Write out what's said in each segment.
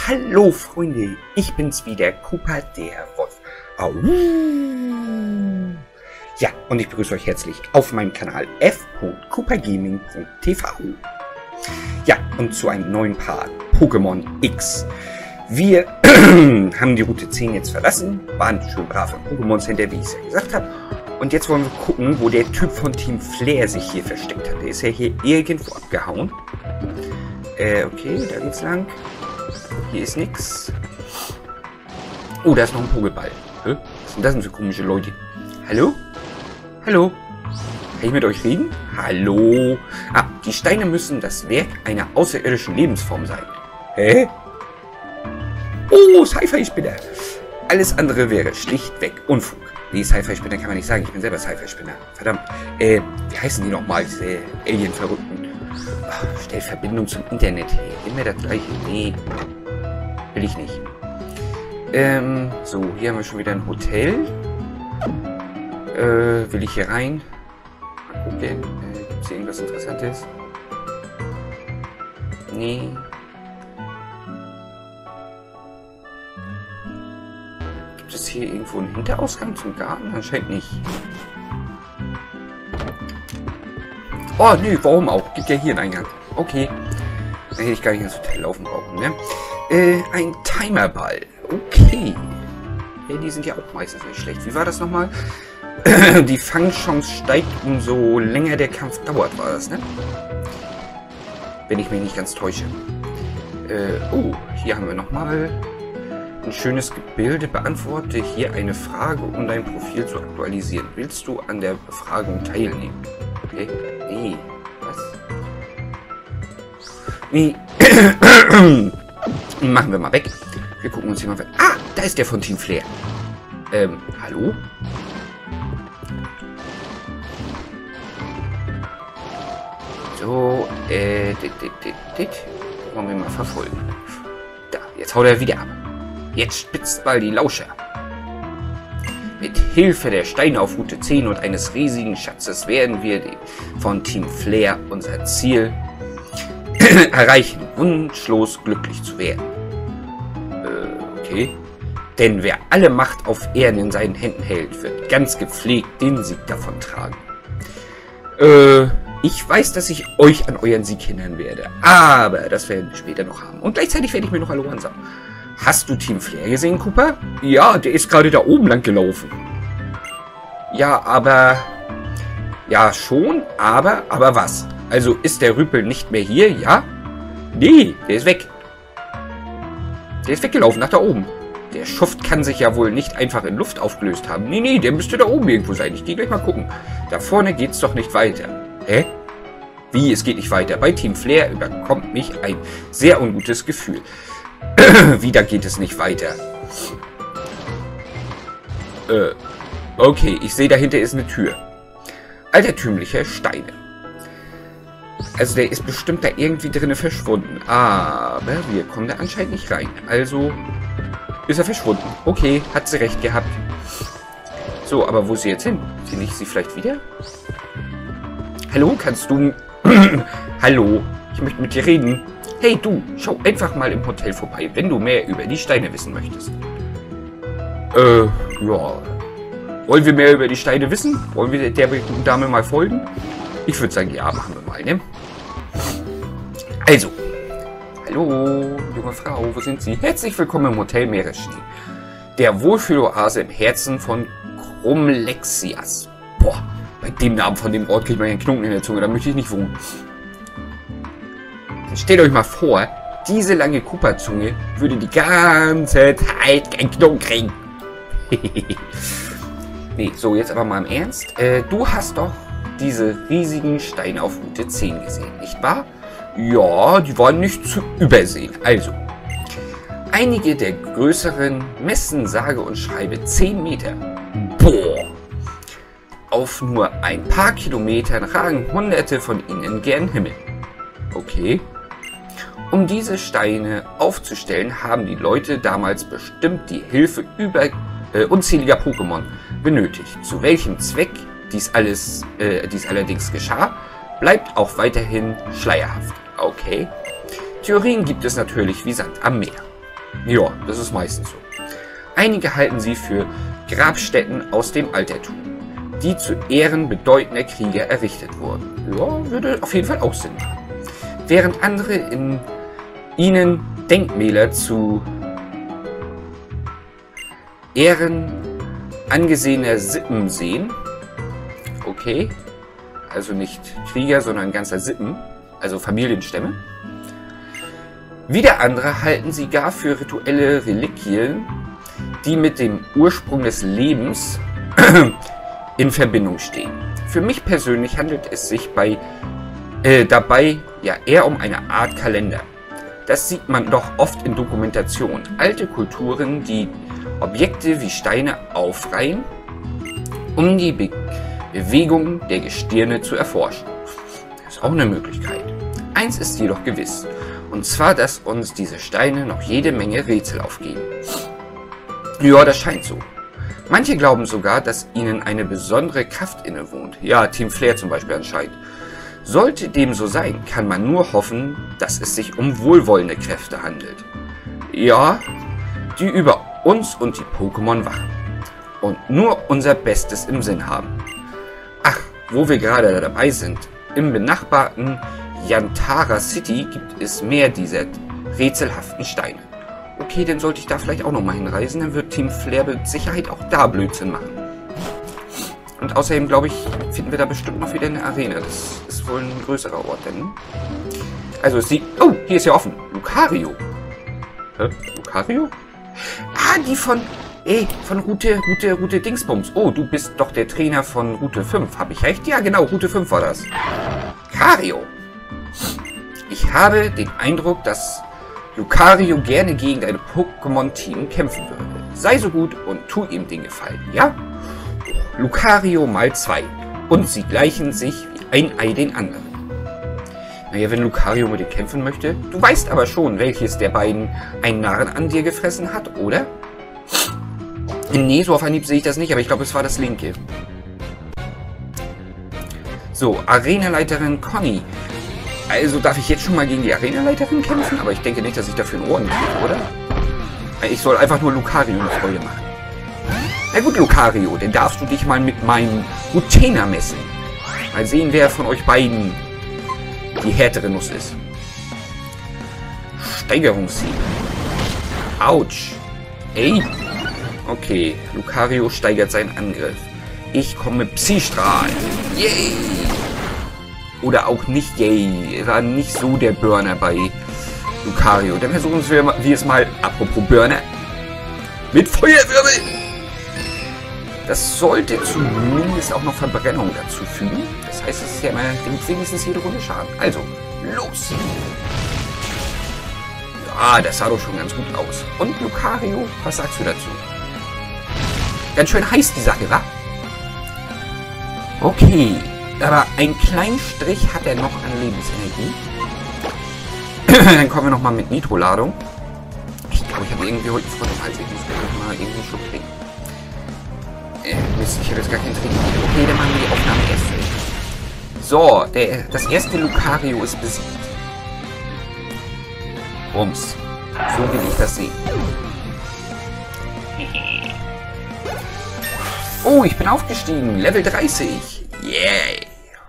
Hallo Freunde, ich bin's wieder, Cooper der Wolf. Au. Ja, und ich begrüße euch herzlich auf meinem Kanal f.coopergaming.tv. Ja, und zu einem neuen Part Pokémon X. Wir haben die Route 10 jetzt verlassen, waren schön brav im Pokémon Center, wie ich es ja gesagt habe. Und jetzt wollen wir gucken, wo der Typ von Team Flare sich hier versteckt hat. Der ist ja hier irgendwo abgehauen. Okay, da geht's lang. Hier ist nix. Oh, da ist noch ein Pokéball. Was sind das denn für komische Leute? Hallo? Hallo? Kann ich mit euch reden? Hallo? Ah, die Steine müssen das Werk einer außerirdischen Lebensform sein. Hä? Oh, Sci-Fi-Spinner. Alles andere wäre schlichtweg Unfug. Nee, Sci-Fi-Spinner kann man nicht sagen. Ich bin selber Sci-Fi-Spinner. Verdammt. Wie heißen die nochmal, diese Alien-Verrückten? Stell Verbindung zum Internet her. Immer das gleiche. Nee. Will ich nicht. So, hier haben wir schon wieder ein Hotel. Will ich hier rein? Mal gucken. Gibt es hier irgendwas Interessantes? Nee. Gibt es hier irgendwo einen Hinterausgang zum Garten? Anscheinend nicht. Oh, nö, warum auch? Gibt ja hier einen Eingang. Okay. Dann hätte ich gar nicht ins Hotel laufen brauchen, ne? Ein Timerball. Okay. Ja, die sind ja auch meistens nicht schlecht. Wie war das nochmal? Die Fangchance steigt, umso länger der Kampf dauert, war das, ne? Wenn ich mich nicht ganz täusche. Oh, hier haben wir nochmal ein schönes Gebilde. Beantworte hier eine Frage, um dein Profil zu aktualisieren. Willst du an der Befragung teilnehmen? Okay. Nee. Was? Nee. Machen wir mal weg. Wir gucken uns hier mal weg. Ah, da ist der von Team Flare. Hallo? So, wollen wir mal verfolgen. Da, jetzt haut er wieder ab. Jetzt spitzt mal die Lauscher. Mit Hilfe der Steine auf Route 10 und eines riesigen Schatzes werden wir von Team Flare unser Ziel erreichen, wunschlos glücklich zu werden. Okay. Denn wer alle Macht auf Erden in seinen Händen hält, wird ganz gepflegt den Sieg davon tragen. Ich weiß, dass ich euch an euren Sieg hindern werde, aber das werden wir später noch haben. Und gleichzeitig werde ich mir noch Hallo sagen. Hast du Team Flare gesehen, Cooper? Ja, der ist gerade da oben lang gelaufen. Ja, aber... Ja, schon, aber was? Also ist der Rüpel nicht mehr hier, ja? Nee, der ist weg. Der ist weggelaufen, nach da oben. Der Schuft kann sich ja wohl nicht einfach in Luft aufgelöst haben. Nee, der müsste da oben irgendwo sein. Ich gehe gleich mal gucken. Da vorne geht's doch nicht weiter. Hä? Wie, es geht nicht weiter? Bei Team Flare überkommt mich ein sehr ungutes Gefühl. Wieder geht es nicht weiter. Okay, ich sehe, dahinter ist eine Tür. Altertümliche Steine. Also der ist bestimmt da irgendwie drinnen verschwunden. Aber wir kommen da anscheinend nicht rein. Also ist er verschwunden. Okay, hat sie recht gehabt. So, aber wo ist sie jetzt hin? Finde ich sie vielleicht wieder? Hallo, kannst du... Hallo, ich möchte mit dir reden. Hey du, schau einfach mal im Hotel vorbei, wenn du mehr über die Steine wissen möchtest. Ja. Wollen wir mehr über die Steine wissen? Wollen wir der Dame mal folgen? Ich würde sagen, ja, machen wir mal, ne? Also. Hallo, junge Frau, wo sind Sie? Herzlich willkommen im Hotel Meeresschnee. Der Wohlfühloase im Herzen von Chromlexias. Boah, bei dem Namen von dem Ort kriegt man einen Knoten in der Zunge, da möchte ich nicht wohnen. Stellt euch mal vor, diese lange Cooper-Zunge würde die ganze Zeit keinen Knoten kriegen. Nee, so, jetzt aber mal im Ernst. Du hast doch diese riesigen Steine auf Route 10 gesehen, nicht wahr? Ja, die waren nicht zu übersehen. Also, einige der größeren messen sage und schreibe 10 Meter. Boah! Auf nur ein paar Kilometern ragen hunderte von ihnen gen Himmel. Okay. Um diese Steine aufzustellen, haben die Leute damals bestimmt die Hilfe unzähliger Pokémon benötigt. Zu welchem Zweck dies allerdings geschah, bleibt auch weiterhin schleierhaft. Okay. Theorien gibt es natürlich wie Sand am Meer. Ja, das ist meistens so. Einige halten sie für Grabstätten aus dem Altertum, die zu Ehren bedeutender Krieger errichtet wurden. Ja, würde auf jeden Fall auch Sinn machen. Während andere in ihnen Denkmäler zu Ehren angesehener Sippen sehen. Okay, also nicht Krieger, sondern ganzer Sippen, also Familienstämme. Wieder andere halten sie gar für rituelle Reliquien, die mit dem Ursprung des Lebens in Verbindung stehen. Für mich persönlich handelt es sich dabei ja eher um eine Art Kalender. Das sieht man doch oft in Dokumentationen. Alte Kulturen, die Objekte wie Steine aufreihen, um die Bewegung der Gestirne zu erforschen. Das ist auch eine Möglichkeit. Eins ist jedoch gewiss, und zwar, dass uns diese Steine noch jede Menge Rätsel aufgeben. Ja, das scheint so. Manche glauben sogar, dass ihnen eine besondere Kraft innewohnt. Ja, Team Flair zum Beispiel anscheinend. Sollte dem so sein, kann man nur hoffen, dass es sich um wohlwollende Kräfte handelt. Ja, die über uns und die Pokémon wachen. Und nur unser Bestes im Sinn haben. Ach, wo wir gerade dabei sind. Im benachbarten Yantara City gibt es mehr dieser rätselhaften Steine. Okay, dann sollte ich da vielleicht auch nochmal hinreisen. Dann wird Team Flair mit Sicherheit auch da Blödsinn machen. Und außerdem, glaube ich, finden wir da bestimmt noch wieder eine Arena. Das ist wohl ein größerer Ort, denn. Also es sieht... Oh, hier ist ja offen. Lucario. Hä? Lucario? Ah, die von... von Route Dingsbums. Oh, du bist doch der Trainer von Route 5. Habe ich recht? Ja, genau, Route 5 war das. Lucario. Ich habe den Eindruck, dass Lucario gerne gegen dein Pokémon-Team kämpfen würde. Sei so gut und tu ihm den Gefallen, ja? Lucario mal 2. Und sie gleichen sich wie ein Ei den anderen. Naja, wenn Lucario mit dir kämpfen möchte. Du weißt aber schon, welches der beiden einen Narren an dir gefressen hat, oder? Nee, so auf Anhieb sehe ich das nicht, aber ich glaube, es war das linke. So, Arenaleiterin Conny. Also darf ich jetzt schon mal gegen die Arenaleiterin kämpfen? Aber ich denke nicht, dass ich dafür ein Ohr kriege, oder? Ich soll einfach nur Lucario eine Freude machen. Na gut, Lucario, dann darfst du dich mal mit meinem Rutena messen. Mal sehen, wer von euch beiden die härtere Nuss ist. Steigerungshieb. Autsch. Ey. Okay, Lucario steigert seinen Angriff. Ich komme mit Psy-Strahl. Yay. Oder auch nicht yay. War nicht so der Burner bei Lucario. Dann versuchen wir es mal, apropos Burner, mit Feuerwirbel. Das sollte zumindest auch noch Verbrennung dazu fügen. Das heißt, es ist ja immer wenigstens jede Runde Schaden. Also, los! Ja, das sah doch schon ganz gut aus. Und Lucario, was sagst du dazu? Ganz schön heiß die Sache, wa? Okay, aber einen kleinen Strich hat er noch an Lebensenergie. Dann kommen wir nochmal mit Nitro-Ladung. Ich glaube, ich habe irgendwie heute vor dem Hals. Ich muss gleich mal irgendwie einen Schluck trinken. Mist, ich habe jetzt gar keinen Trinken. Okay, dann machen wir die Aufnahme erst. So, das erste Lucario ist besiegt. Bums. So will ich das sehen. Oh, ich bin aufgestiegen. Level 30. Yay.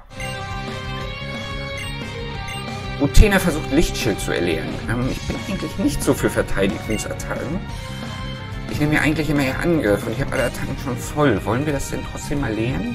Rutena versucht Lichtschild zu erlernen. Ich bin eigentlich nicht so für Verteidigungsattacken. Ich nehme ja eigentlich immer eher Angriff und ich habe alle Attacken schon voll. Wollen wir das denn trotzdem mal lernen?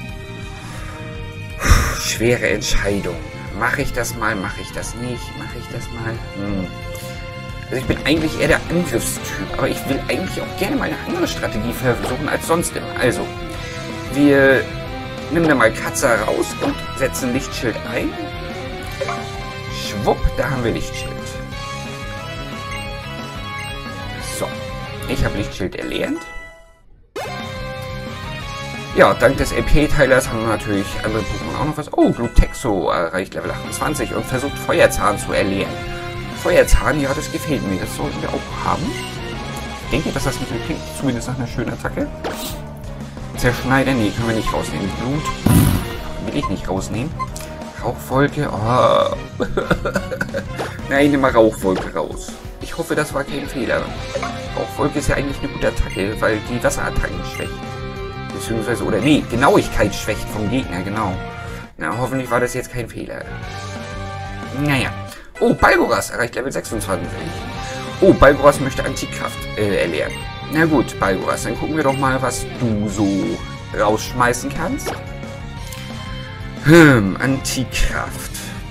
Schwere Entscheidung. Mache ich das mal? Mache ich das nicht? Mache ich das mal? Also ich bin eigentlich eher der Angriffstyp, aber ich will eigentlich auch gerne mal eine andere Strategie versuchen als sonst immer. Also, wir nehmen da mal Katze raus und setzen Lichtschild ein. Schwupp, da haben wir Lichtschild. So, ich habe Lichtschild erlernt. Ja, dank des LP-Teilers haben natürlich andere Pokémon auch noch was. Oh, Glutexo erreicht Level 28 und versucht Feuerzahn zu erlernen. Feuerzahn, ja, das gefällt mir. Das sollten wir auch haben. Ich denke, dass das nicht klingt, zumindest nach einer schönen Attacke. Zerschneider, nee, können wir nicht rausnehmen. Blut will ich nicht rausnehmen. Rauchwolke, oh. Nein, nimm mal Rauchwolke raus. Ich Ich hoffe, das war kein Fehler. Auch Wolke ist ja eigentlich eine gute Attacke, weil die Wasserattacken schwächt. Beziehungsweise, oder nee, Genauigkeit schwächt vom Gegner, genau. Na, hoffentlich war das jetzt kein Fehler. Naja. Oh, Balgoras erreicht Level 26. Oh, Balgoras möchte Antikkraft erlernen. Na gut, Balgoras, dann gucken wir doch mal, was du so rausschmeißen kannst. Antikraft.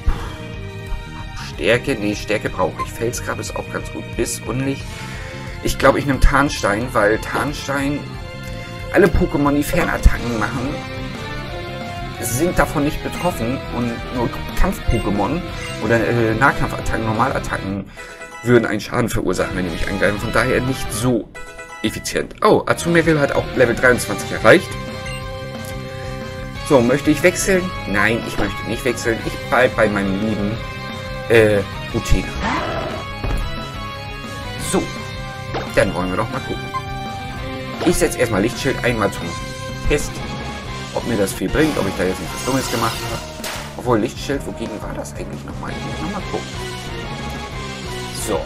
Stärke? Nee, Stärke brauche ich. Felsgrab ist auch ganz gut. Biss, Unlicht. Ich glaube, ich nehme Tarnstein, weil Tarnstein alle Pokémon, die Fernattacken machen, sind davon nicht betroffen und nur Kampf-Pokémon oder Nahkampfattacken, Normalattacken würden einen Schaden verursachen, wenn die mich angreifen. Von daher nicht so effizient. Oh, Azumarill hat auch Level 23 erreicht. So, möchte ich wechseln? Nein, ich möchte nicht wechseln. Ich bleibe bei meinem lieben Utena. So, dann wollen wir doch mal gucken. Ich setze erstmal Lichtschild einmal zum Test, ob mir das viel bringt, ob ich da jetzt nicht was Dummes gemacht habe. Obwohl, Lichtschild, wogegen war das eigentlich nochmal? Ich muss nochmal gucken. So.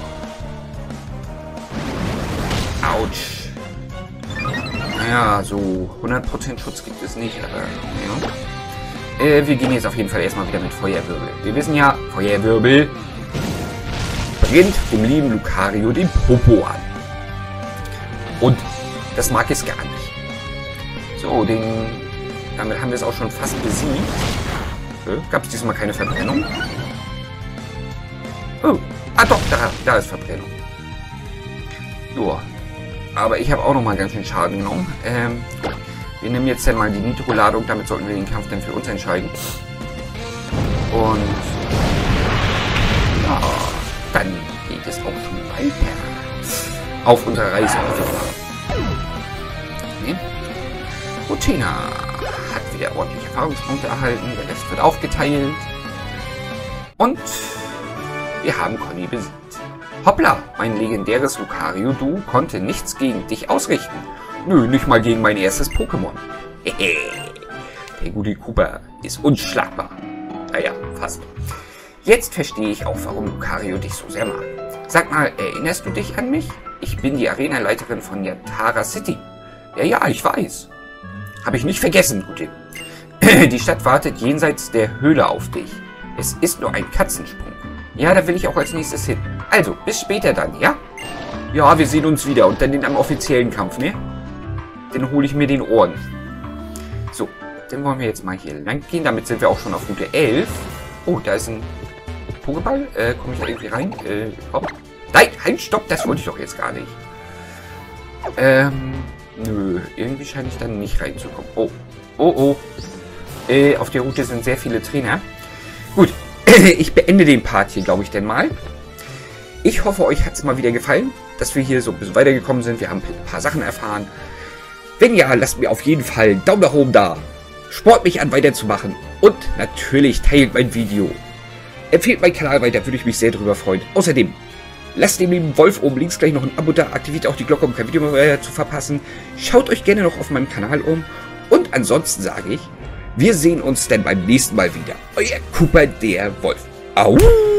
Autsch. Naja, so 100% Schutz gibt es nicht, aber ja. Wir gehen jetzt auf jeden Fall erstmal wieder mit Feuerwirbel. Wir wissen ja, Feuerwirbel brennt dem lieben Lucario den Popo an. Und das mag es gar nicht. So, damit haben wir es auch schon fast besiegt. Gab es diesmal keine Verbrennung? Oh, doch, da ist Verbrennung. Joa. Aber ich habe auch noch mal ganz schön Schaden genommen. Wir nehmen jetzt dann mal die Nitro-Ladung, damit sollten wir den Kampf dann für uns entscheiden. Und ja, dann geht es auch schon weiter auf unserer Reise. Utena hat wieder ordentliche Erfahrungspunkte erhalten, der Rest wird aufgeteilt. Und wir haben Conny besiegt. Hoppla, mein legendäres Lucario-Du konnte nichts gegen dich ausrichten. Nö, nicht mal gegen mein erstes Pokémon. Der gute Koopa ist unschlagbar. Naja, fast. Jetzt verstehe ich auch, warum Lucario dich so sehr mag. Sag mal, erinnerst du dich an mich? Ich bin die Arenaleiterin von Yatara City. Ja, ich weiß. Habe ich nicht vergessen, Gute. Die Stadt wartet jenseits der Höhle auf dich. Es ist nur ein Katzensprung. Ja, da will ich auch als nächstes hin. Also, bis später dann, ja? Ja, wir sehen uns wieder und dann in einem offiziellen Kampf, ne? Dann hole ich mir den Orden. So, dann wollen wir jetzt mal hier lang gehen. Damit sind wir auch schon auf Route 11. Oh, da ist ein Pokéball. Komme ich da irgendwie rein? Hopp. Nein, halt, stopp, das wollte ich doch jetzt gar nicht. Nö, irgendwie scheine ich dann nicht reinzukommen. Oh. Auf der Route sind sehr viele Trainer. Gut, ich beende den Part hier, glaube ich, denn mal. Ich hoffe, euch hat es mal wieder gefallen, dass wir hier so ein bisschen weitergekommen sind. Wir haben ein paar Sachen erfahren. Wenn ja, lasst mir auf jeden Fall einen Daumen nach oben da. Sport mich an, weiterzumachen. Und natürlich teilt mein Video. Empfehlt meinen Kanal weiter, würde ich mich sehr darüber freuen. Außerdem, lasst dem lieben Wolf oben links gleich noch ein Abo da. Aktiviert auch die Glocke, um kein Video mehr zu verpassen. Schaut euch gerne noch auf meinem Kanal um. Und ansonsten sage ich, wir sehen uns dann beim nächsten Mal wieder. Euer Cooper, der Wolf. Au!